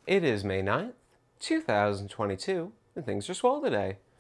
It is May 9th, 2022, and things are swell today.